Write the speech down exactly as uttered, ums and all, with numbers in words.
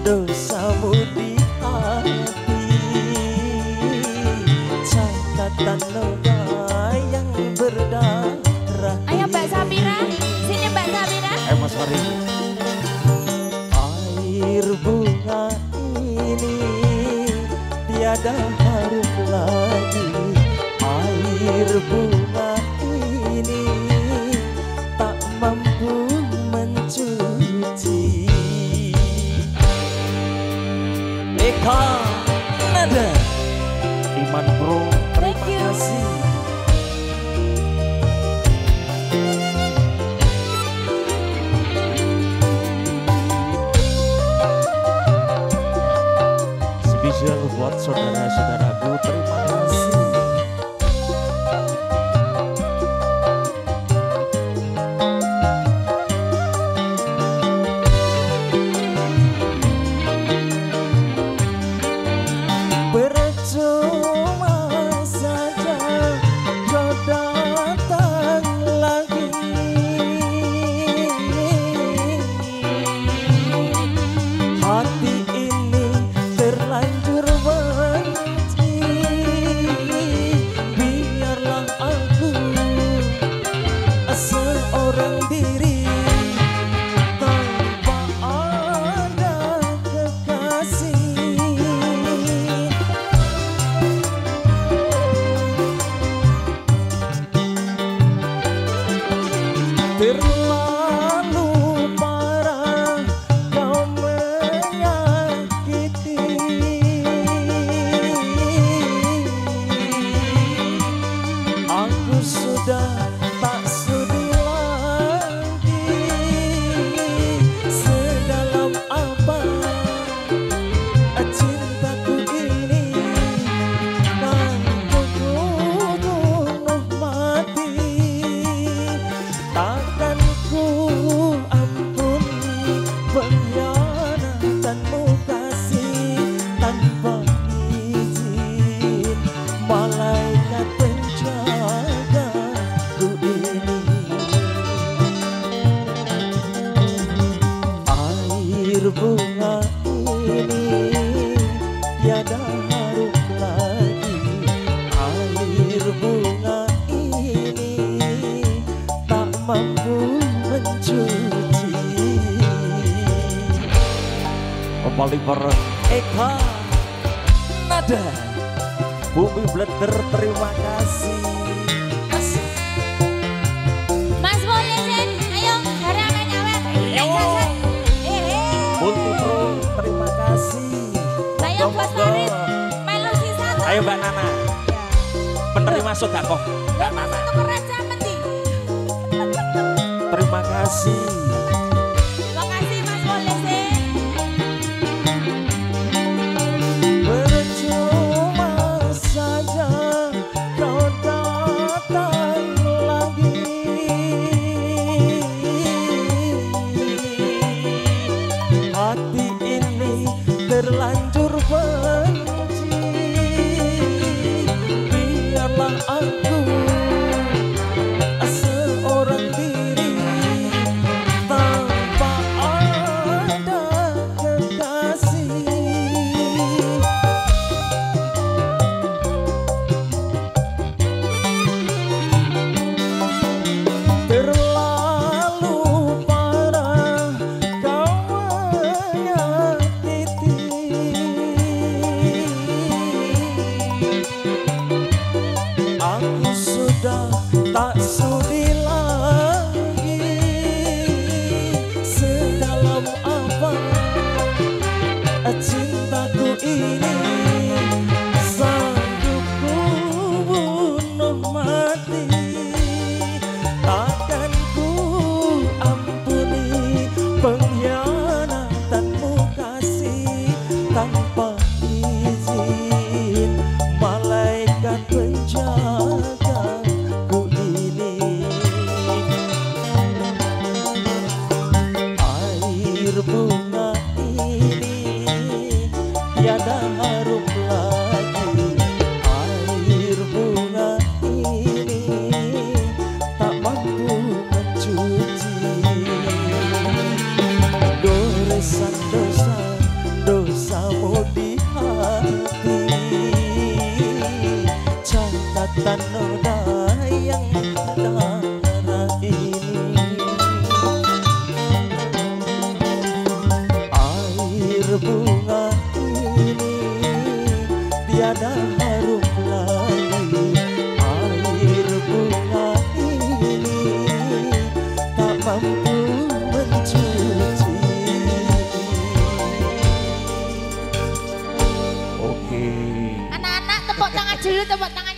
dosamu di hati, catatan noda yang berdarah. Ayo Mbak Sapira, sini Mbak Sapira. Eh Mas Fari. Air bunga ini tiada harum lagi, air bunga ini tak mampu mencuci. Eka Nada Iman Bro, terima kasih. Spesial buat saudara-saudaraku, terima kasih. Percuma saja kau datang lagi, hati ini terlanjur benci. Biarlah aku seorang diri tanpa ada kekasih. Terlalu parah kau menyakiti, aku sudah tak sudi lagi. Sedalam apa cintaku ini, kan ku bunuh mati. Takkan ku ampuni pengkhianatanmu kasih, tanpa izin malaikat penjagaku ini. Air bunga ini tiada harum lagi, air bunga ini tak mampu mencuci. Oliver Eka Nada Bumi Blender, terima kasih. Asik. Mas boleh Sen, ayo harangan awet. Ayo. Multi Pro, terima kasih. Ayo Monggo, Mas monggo. Farid, melu sisa. Ayo Mbak Nana, penerima sodako Mbak Mas Nana, untuk raja mending. terima kasih. Terima kasih Mas boleh Sen. Percuma saja kau datang lagi, hati ini terlanjur benci. Biarlah aku seorang diri tanpa ada kekasih. Terlalu parah kau menyakiti, aku sudah tak sudi lagi. Sedalam apa cintaku ini, sanggup ku bunuh mati. Takkan ku ampuni pengkhianatanmu kasih, tanpa izin malaikat penjagaku ini. Air bunga ini tiada Air bunga ini tiada harum lagi. Air bunga ini tak mampu mencuci. Oke. Anak-anak tepuk tangan dulu, tepuk tangan